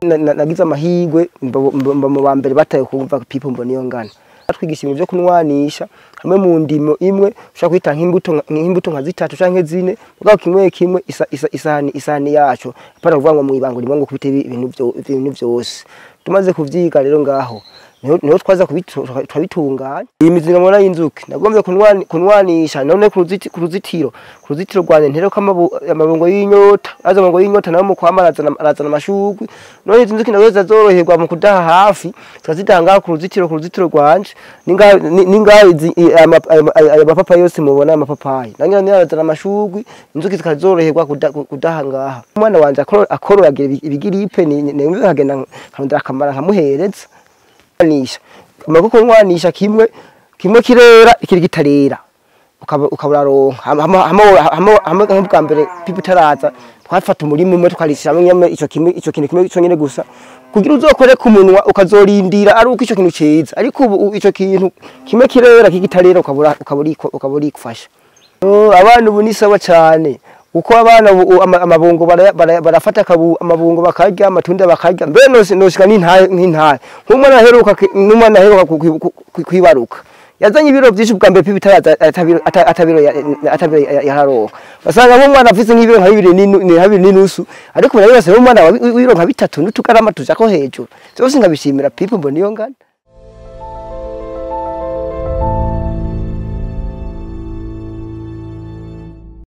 nagize amahirwe mba mu bambere bataye kumva PIP mbona iyo ngana atwigisha ibintu byo kunwanisha hamwe mu ndimo imwe ushaka kwita nk'imbuto nka zitatu canke zine mugabo kimwe isahani yacu apana kuvuga ngo mu ibango rimwe ngo kubite ibintu byose tumaze kuvyiga rero ngaho niho twaza kubitunganya iyi mizinga mwana y'inzuki nagombe kunwanisha none ku ruzitiro rwanje ntereko amabungo y'inyota amabungo y'inyota nayo mu kwamaraza arazana amashugwe none inzuki nazo zazoroherwa mu kudaha hafi tukazitanga ku ruzitiro rwanje ningaho amapapa yose mubona amapapayi nange narazana amashugwe inzuki zikazoroherwa kudaha ngaha umwana wanje akororagira ibigiripe ni nkagenda nkarondera akamara nkamuhereza amaboko nkwanisha kimwe kirera ikiri gitarera ukaburaronka hamwe bwa mbere PIP itaraza twafata umurimo umwe tukarishyiramo nyame ico kintu kimwe cyonyene gusa kugira uzokore ku munwa ukazorindira ari uko ico kintu ceza ariko ubu ico kintu kimwe kirera kigitarera ukaburi kufasha abantu ubu ni sawa cyane uko abana amabungo barafata amabungo bakarya amatunda bakarya mbe noshika n'intaye nk'umwana aheruka kwibaruka yazanye ibiro byinshi bwa mbere PIP itaraza atabiro yaharonka basanga nk'umwana afise nk'ibiro nka 2 n'inusu ariko barabirase umwana w'ibiro nka 3 n'utugarama tujako hejuru byose ngabishimira PIP mbona iyo ngana.